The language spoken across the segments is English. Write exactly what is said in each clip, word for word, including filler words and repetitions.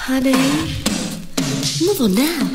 Honey, move on now.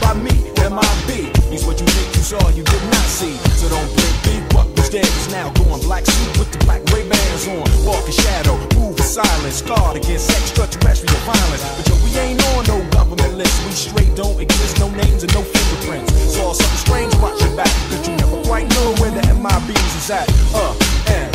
by me, M I B means what you think you saw, you did not see. So don't blink, big what was dead is now gone. Black suit with the black Ray-Bans on, walk in shadow, move in silence, scarred against extraterrestrial violence. But yo, we ain't on no government list, we straight don't exist, no names and no fingerprints. Saw something strange, watch your back, cause you never quite know where the M I Bs is at. Uh, and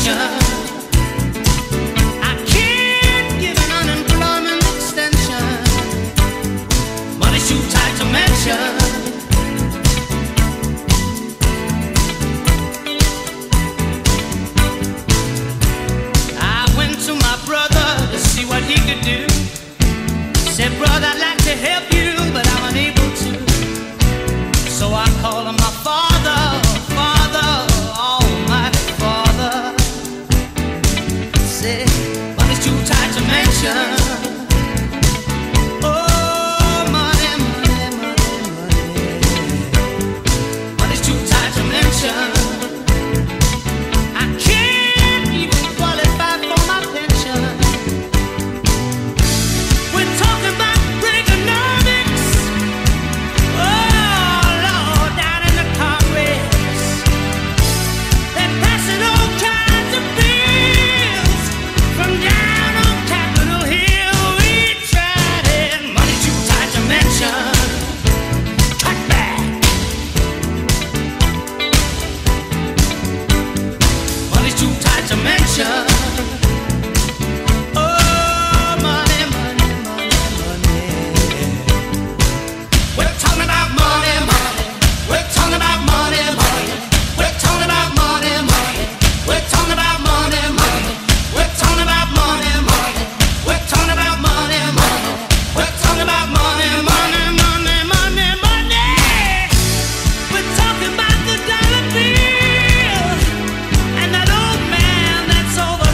mention. I can't give an unemployment extension. Money's too tight to mention. I went to my brother to see what he could do. Said, brother, I'd like to help you, but I'm unable to. So I called him my father, father, almighty father. Said, money's too tight to mention. Oh, money, money, money, money. Money's too tight to mention. I can't even qualify for my pension. We're talking about Reaganomics. Oh, Lord, down in the Congress. They're passing all kinds of bills from down on Capitol Hill. We tried it. Money too tight to mention. Cut back. Money's too tight to mention. Oh, money, money, money, money. We're talking about money, money. We're talking about money, money. We're talking about money, money. We're talking about money, money. We're talking about money, money. We're talking about money, money. We're talking about money, money, money, money, money. We're talking about the dollar bill and that old man that's over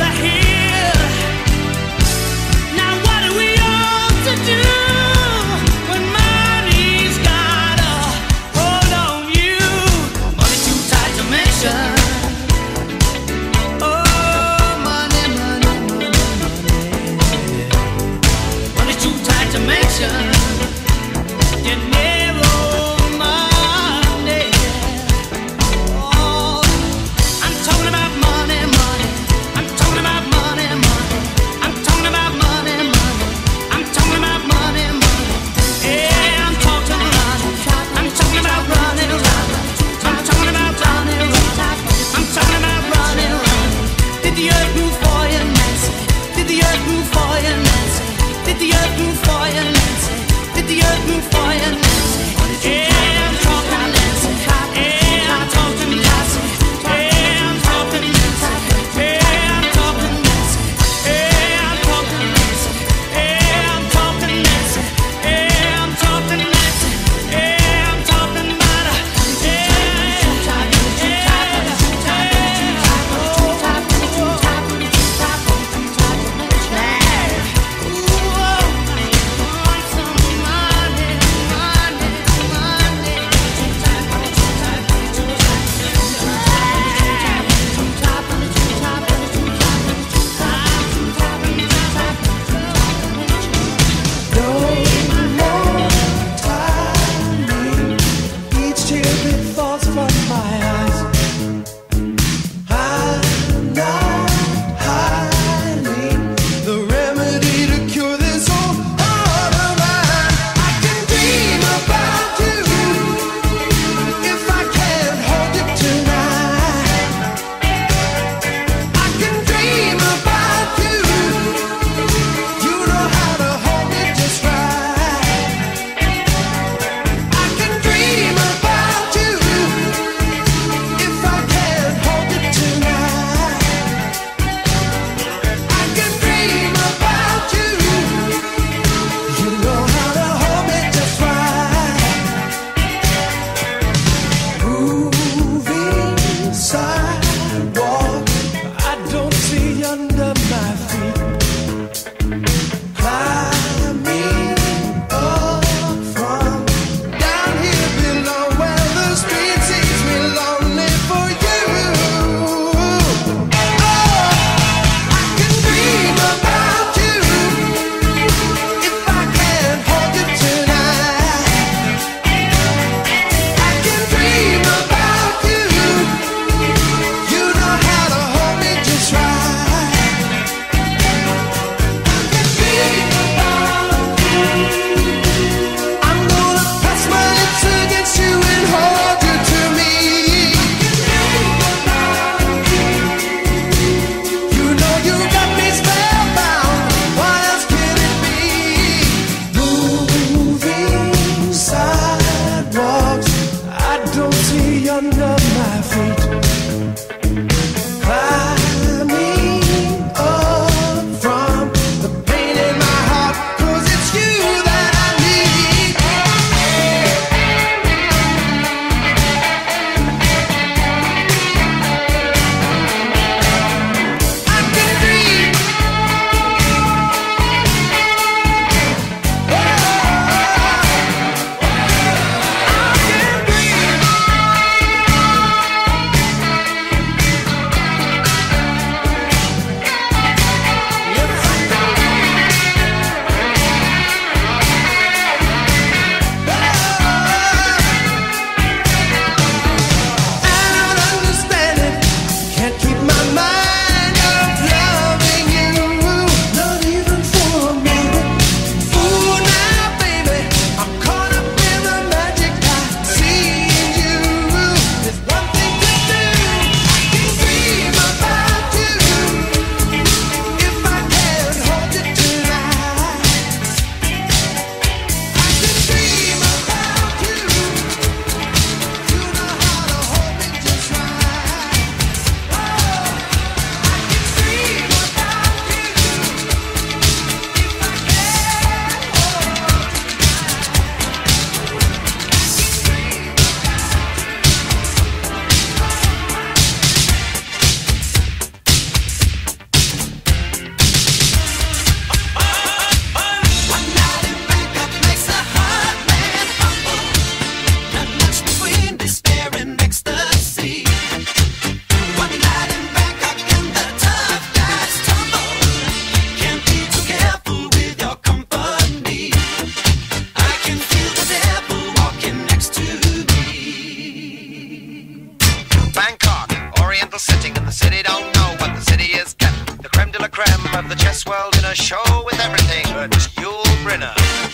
creme of the chess world in a show with everything but Yul Brynner.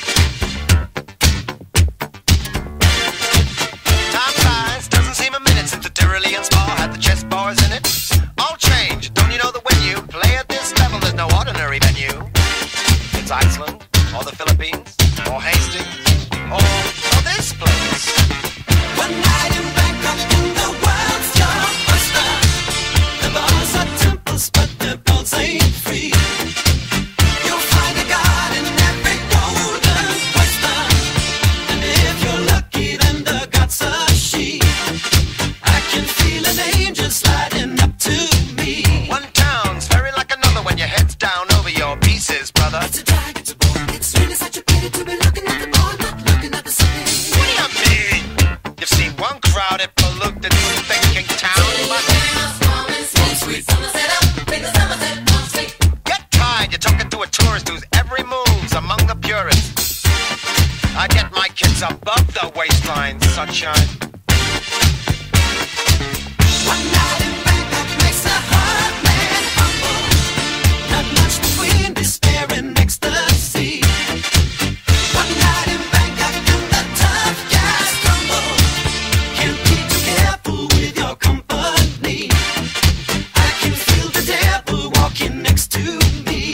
Time flies, doesn't seem a minute since the Tyrolean Spa had the chess bars in it. All change, don't you know that when you play at this level, there's no ordinary venue. It's Iceland, or the Philippines, or Hastings, or, or this place. One night in Bangkok in the world's your buster. The bars are temples, but the balls ain't free. You'll find a god in every golden oyster, and if you're lucky, then the god's a she. I can feel an angel sliding up to me. One town's very like another when your head's down over your pieces, brother. It's a drag, it's a bore. It's really such a pity to be looking at the ball, not looking at the city. What do you mean? You've seen one crowded, polluted, thinking town, but get tired, you're talking to a tourist whose every move's among the purists. I get my kids above the waistline, sunshine. One night in Bangkok makes a hard man humble. Not much between despair and ecstasy. One night in Bangkok and the tough guys crumble. Can't be too careful with your company. I can feel the devil walking next to me.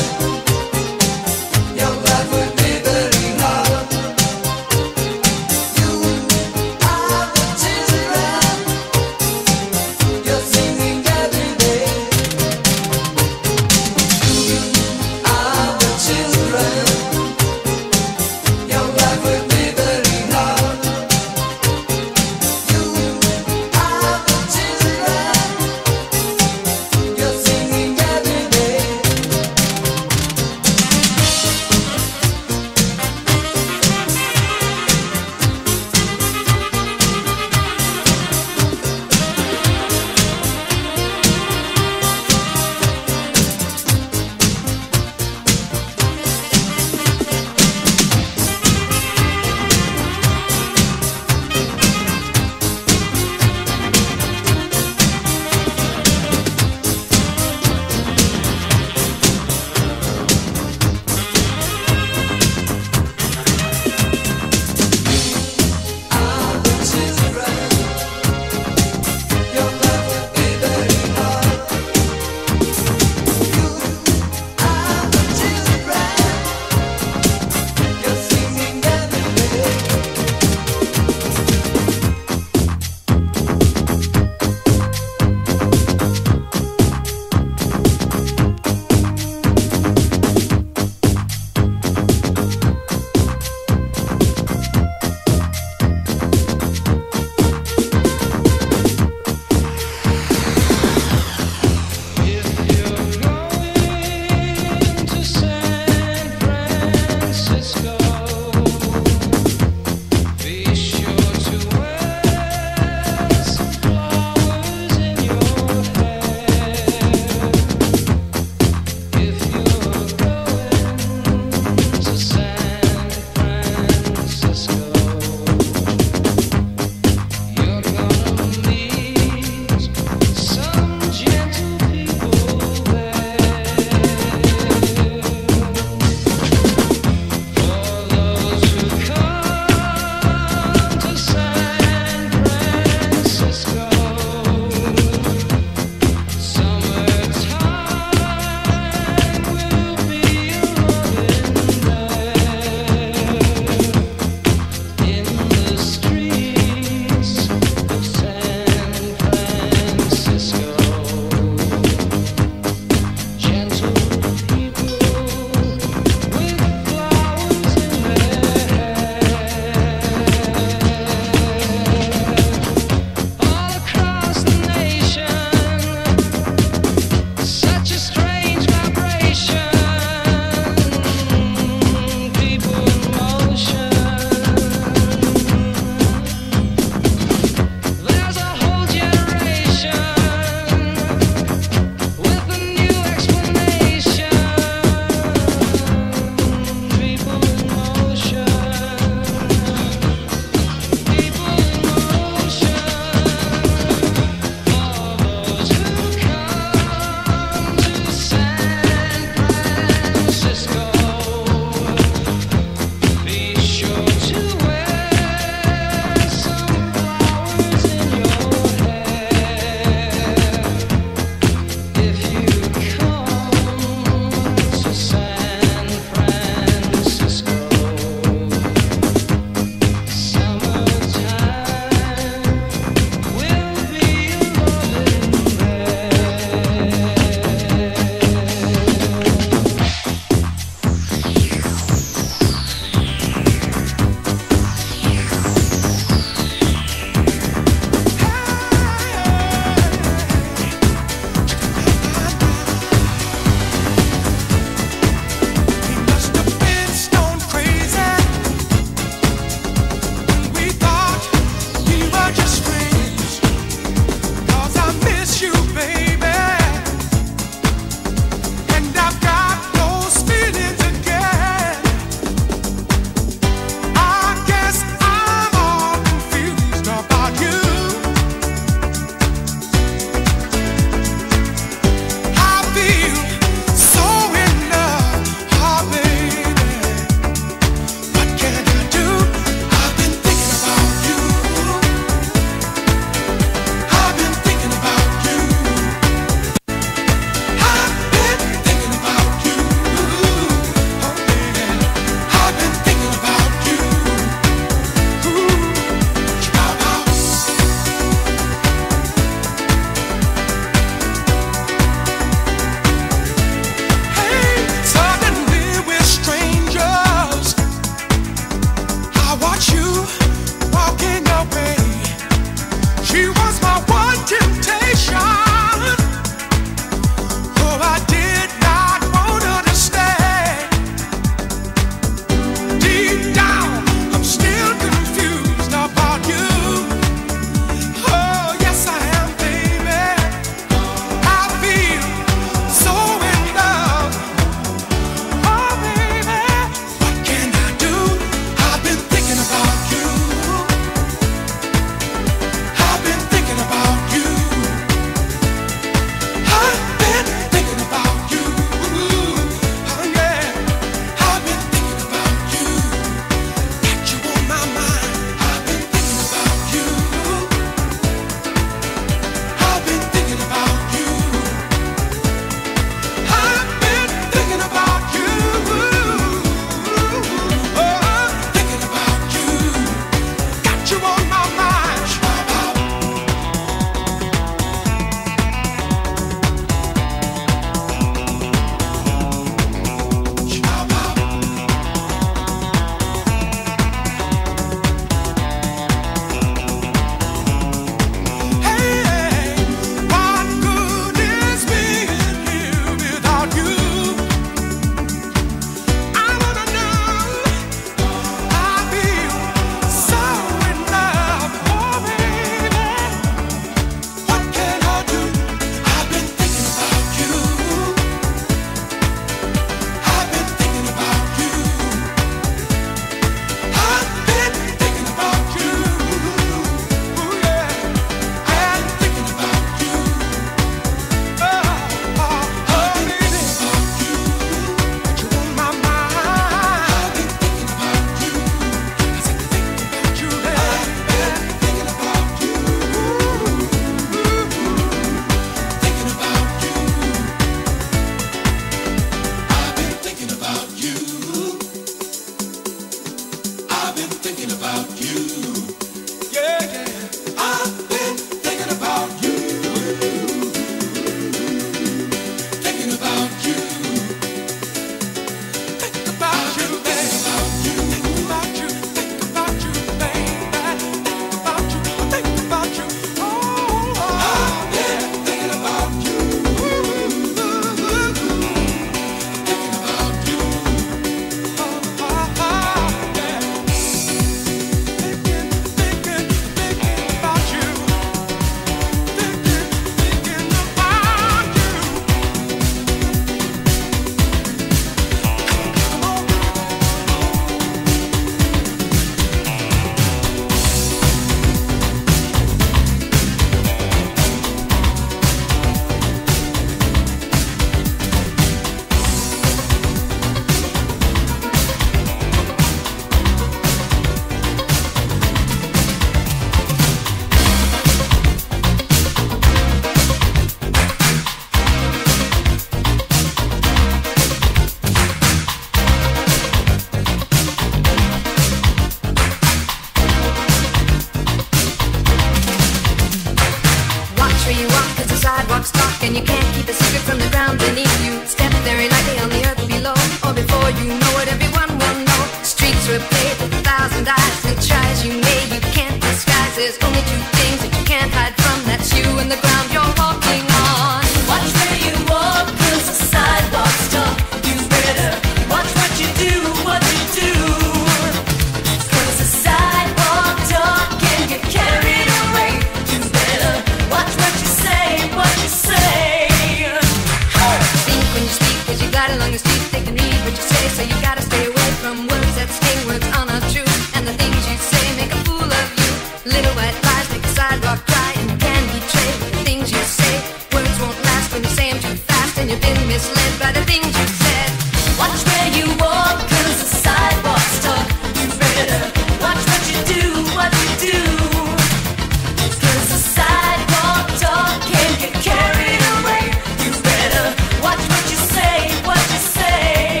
where you walk, cause the sidewalks talk, and you can't keep a secret from the ground beneath you. Step very lightly on the earth below, or before you know it, everyone will know. Streets were paved with a thousand eyes, and try as you may, you can't disguise. There's only two things that you can't hide from, that's you and the ground you're walking on. Watch where you walk, cause the sidewalks talk. You better watch what you do, what you do. Cause the sidewalk talk can get carried away. You better watch what you say, what you say. Think when you speak, cause you got along the street, they can read what you say, so you gotta stay away from words that sting, words are not true, and the things you say make a fool of you. Little white lies make the sidewalk cry and can betray the things you say. Words won't last when you say them too fast, and you've been misled by the things you said. Watch where you walk, cause the sidewalks talk. You better watch what you do, what you do. Cause the sidewalk talk can get carried away. You better watch what you say, what you say.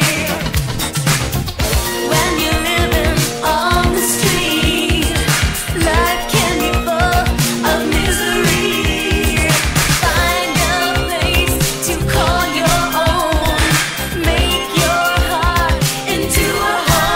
When you're living on the street, life can be full of misery. Find a place to call your own. Make your heart into a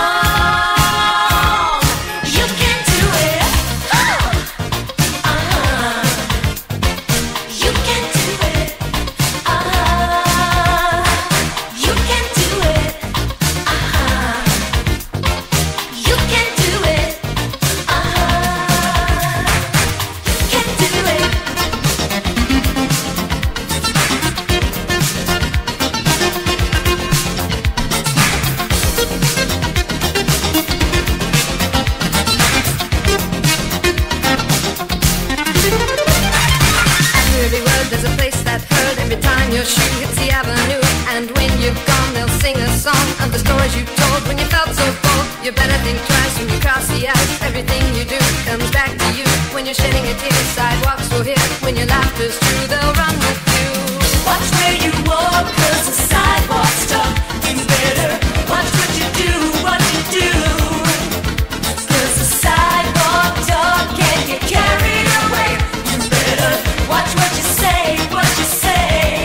home. You can do it. Oh. Uh-huh. You can do it. Uh-huh. You can do it. Uh-huh. You can do it. Uh-huh. You can do it. After every word there's a place that heard, every time your shoe hits the avenue, and when you're gone they'll sing a song of the stories you told when you felt so bold. You better think twice when you cross the ice, everything you do comes back to you. When you're shedding a tear, sidewalks will hear, when your laughter's true they'll run with you. Watch where you walk, cause the sidewalks talk. You better watch what you do, what you do. Cause the sidewalk talk can get carried away. You better watch what you say, what you say.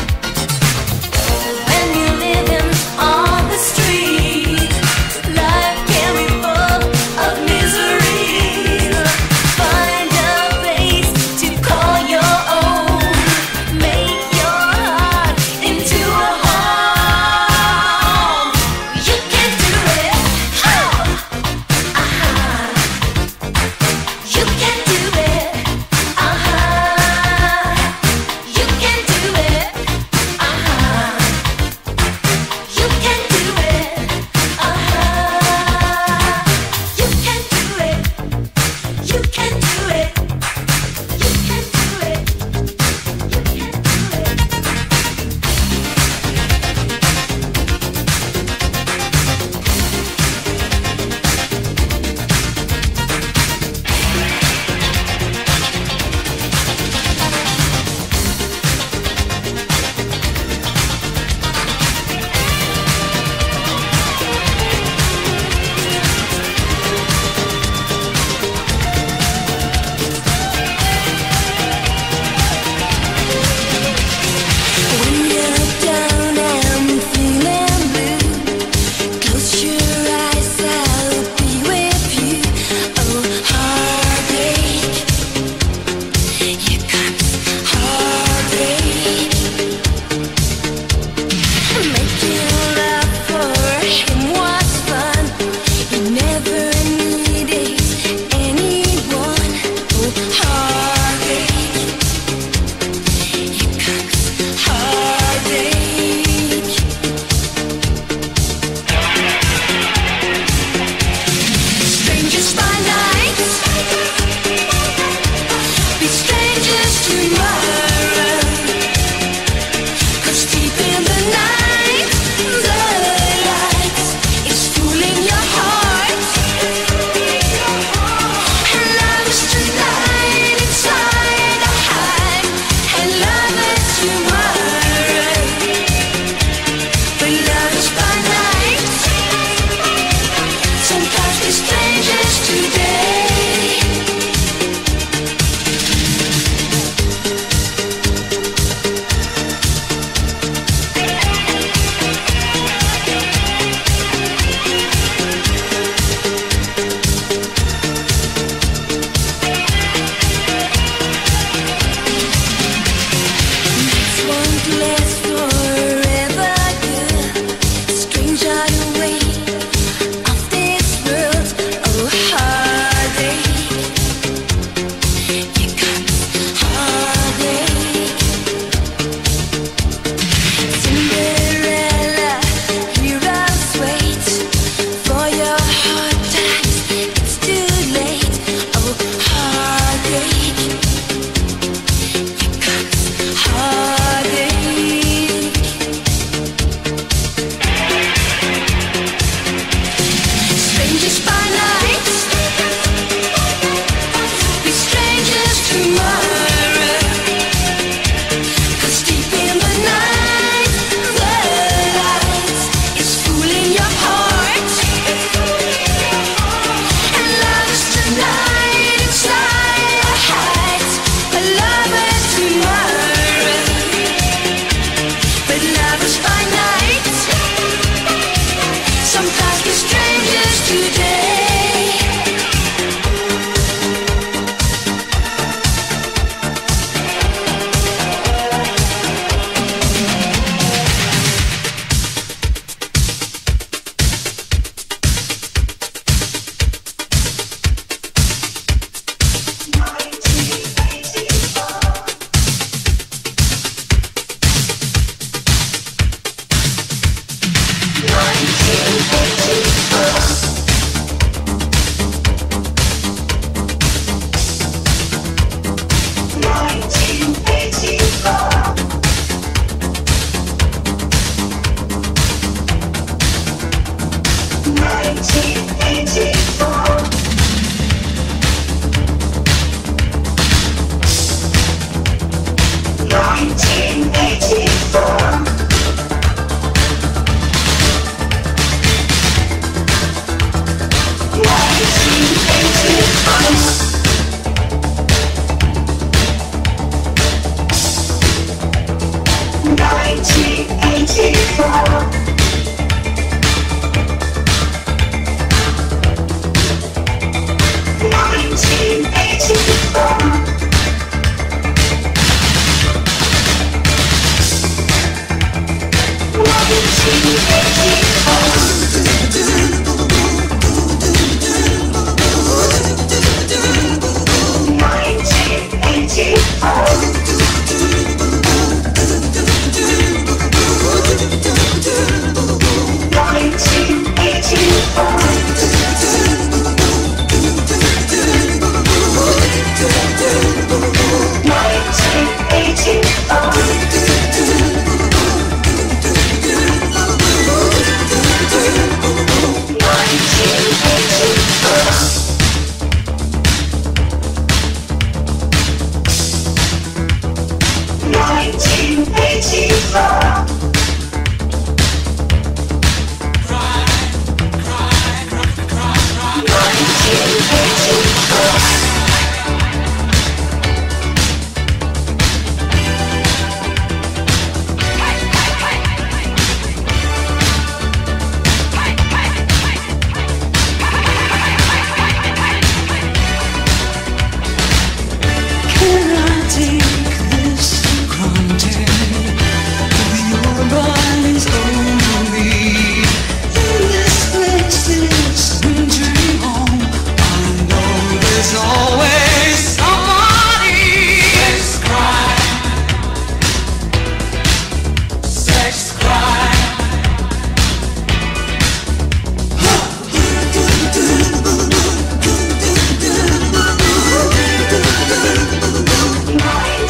When you're living on the street, life can be full of misery. Find a place to call your own. Night.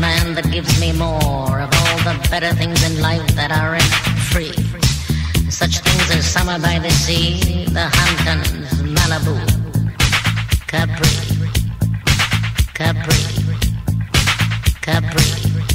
land that gives me more of all the better things in life that aren't free. Such things as summer by the sea, the Hamptons, Malibu, Capri, Capri, Capri.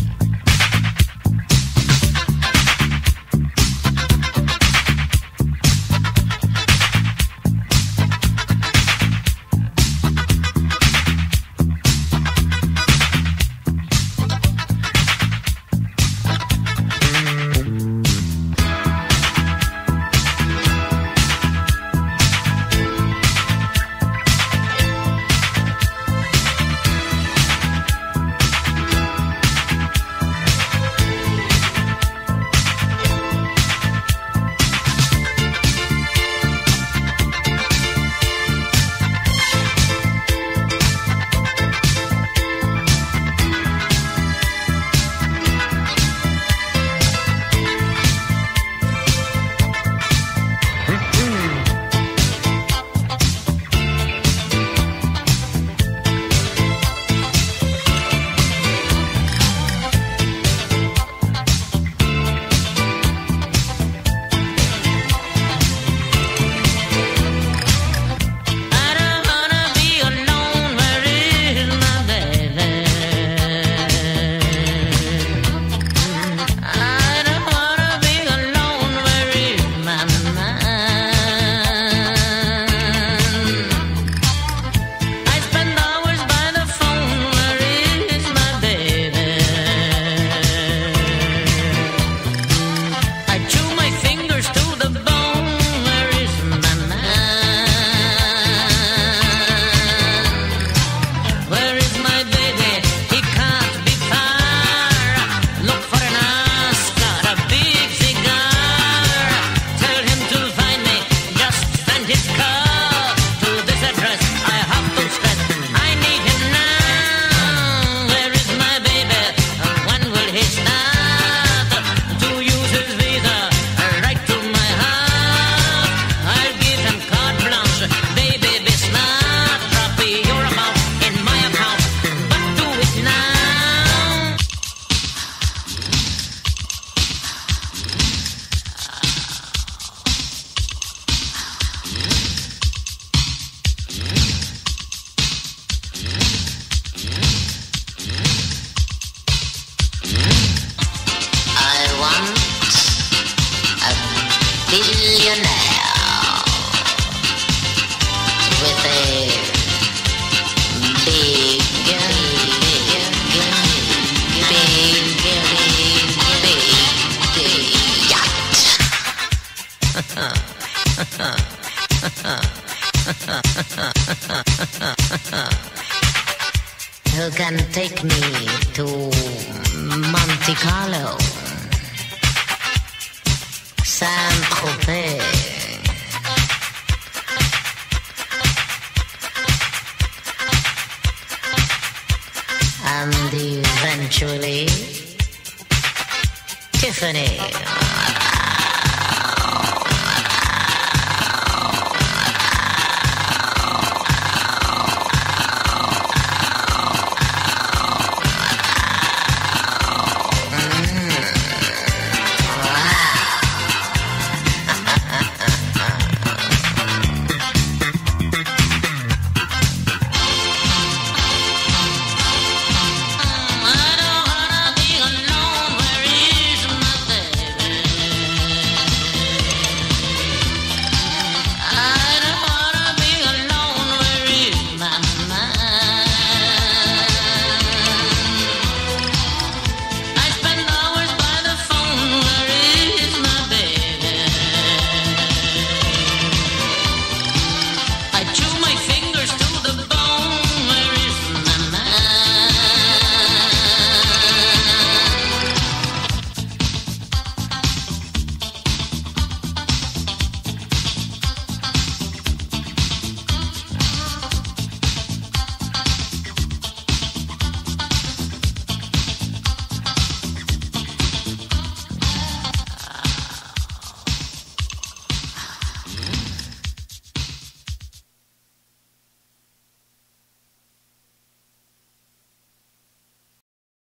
Who can take me to Monte Carlo, Saint-Tropez, and eventually Tiffany.